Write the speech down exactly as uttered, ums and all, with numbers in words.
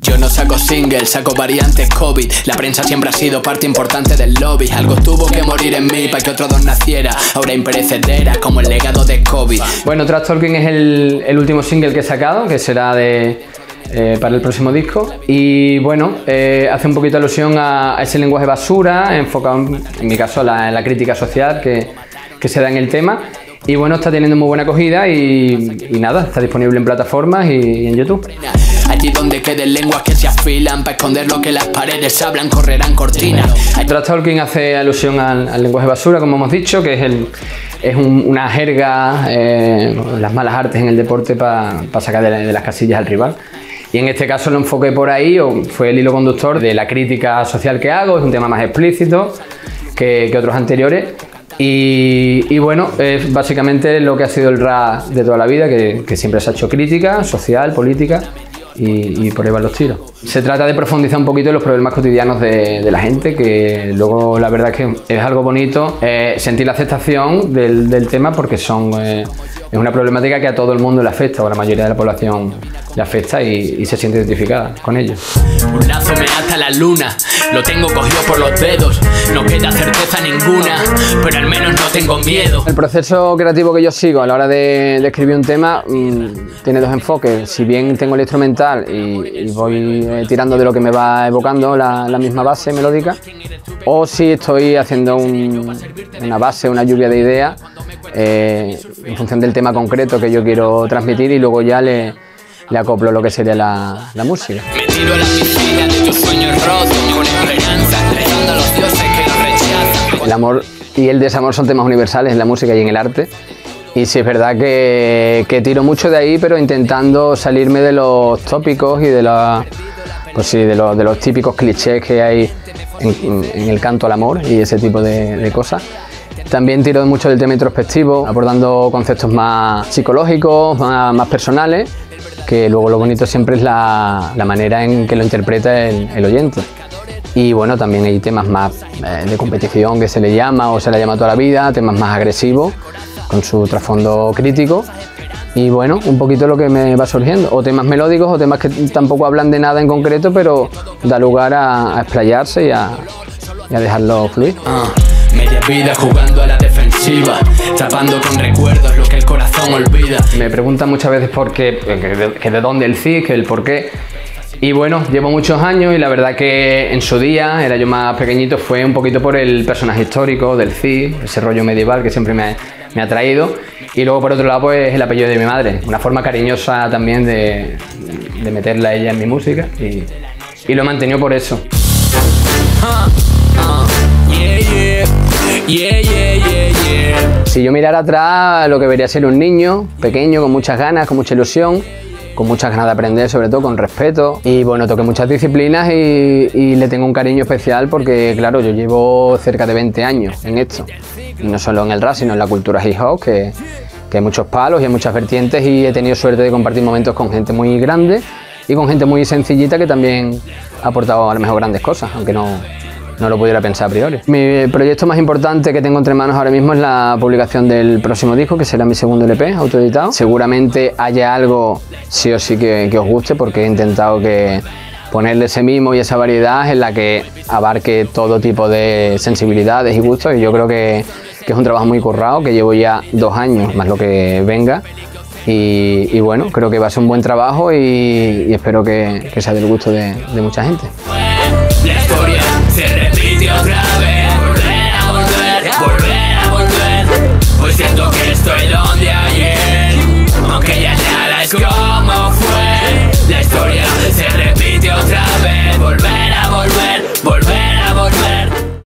Yo no saco singles, saco variantes COVID. La prensa siempre ha sido parte importante del lobby. Algo tuvo que morir en mí para que otro don naciera. Ahora imperecedera como el legado de Kobe. Bueno, Trash Talking es el, el último single que he sacado, que será de, eh, para el próximo disco. Y bueno, eh, hace un poquito alusión a, a ese lenguaje basura, enfocado en, en mi caso en la, en la crítica social que, que se da en el tema. Y bueno, está teniendo muy buena acogida y, y nada, está disponible en plataformas y, y en YouTube. Allí donde queden lenguas que se afilan, para esconder lo que las paredes hablan, correrán cortinas. Trash Talking hace alusión al, al lenguaje basura, como hemos dicho, que es, el, es un, una jerga, eh, las malas artes en el deporte para pa sacar de, de las casillas al rival. Y en este caso lo enfoqué por ahí, o fue el hilo conductor de la crítica social que hago, es un tema más explícito que, que otros anteriores. Y, y bueno, es básicamente lo que ha sido el rap de toda la vida, que, que siempre se ha hecho crítica, social, política, y, y por ahí van los tiros. Se trata de profundizar un poquito en los problemas cotidianos de, de la gente, que luego la verdad es que es algo bonito eh, sentir la aceptación del, del tema, porque son, eh, es una problemática que a todo el mundo le afecta, o a la mayoría de la población le afecta y, y se siente identificada con ello. Un lazo me ata a la luna, lo tengo cogido por los dedos, no queda certeza ninguna, pero al menos no tengo miedo. El proceso creativo que yo sigo a la hora de, de escribir un tema mmm, tiene dos enfoques. Si bien tengo el instrumental y, y voy eh, tirando de lo que me va evocando la, la misma base melódica, o si estoy haciendo un, una base, una lluvia de ideas eh, en función del tema concreto que yo quiero transmitir, y luego ya le, le acoplo lo que sería la, la música. Me tiro a la piscina de tus sueños rotos, con esperanza, rezando a los dioses que los rechazan. El amor y el desamor son temas universales en la música y en el arte. Y sí es verdad que, que tiro mucho de ahí, pero intentando salirme de los tópicos y de, la, pues sí, de, los, de los típicos clichés que hay en, en el canto al amor y ese tipo de, de cosas. También tiro mucho del tema introspectivo, abordando conceptos más psicológicos, más, más personales, que luego lo bonito siempre es la, la manera en que lo interpreta el, el oyente. Y bueno, también hay temas más eh, de competición, que se le llama o se le llama toda la vida, temas más agresivos, con su trasfondo crítico. Y bueno, un poquito lo que me va surgiendo, o temas melódicos o temas que tampoco hablan de nada en concreto, pero da lugar a, a explayarse y a, y a dejarlo fluir. Uh, media vida jugando a la defensiva, tapando con recuerdos lo que el corazón olvida. Me preguntan muchas veces por qué, que de, que de dónde el C I S, que el por qué. Y bueno, llevo muchos años y la verdad que en su día, era yo más pequeñito, fue un poquito por el personaje histórico del C I S, ese rollo medieval que siempre me ha, me ha traído. Y luego por otro lado pues el apellido de mi madre, una forma cariñosa también de, de meterla a ella en mi música, y, y lo he mantenido por eso. Yeah, yeah. Yeah, yeah, yeah, yeah. Si yo mirara atrás, lo que vería ser un niño pequeño, con muchas ganas, con mucha ilusión, con muchas ganas de aprender, sobre todo con respeto. Y bueno, toqué muchas disciplinas y, y le tengo un cariño especial porque, claro, yo llevo cerca de veinte años en esto. Y no solo en el rap, sino en la cultura hip hop, que, que hay muchos palos y hay muchas vertientes, y he tenido suerte de compartir momentos con gente muy grande y con gente muy sencillita que también ha aportado a lo mejor grandes cosas, aunque no, no lo pudiera pensar a priori. Mi proyecto más importante que tengo entre manos ahora mismo es la publicación del próximo disco, que será mi segundo L P autoeditado. Seguramente haya algo sí o sí que, que os guste, porque he intentado que ponerle ese mimo y esa variedad en la que abarque todo tipo de sensibilidades y gustos, y yo creo que, que es un trabajo muy currado, que llevo ya dos años más lo que venga. Y, y bueno, creo que va a ser un buen trabajo y, y espero que, que sea del gusto de, de mucha gente. La historia se repite otra vez.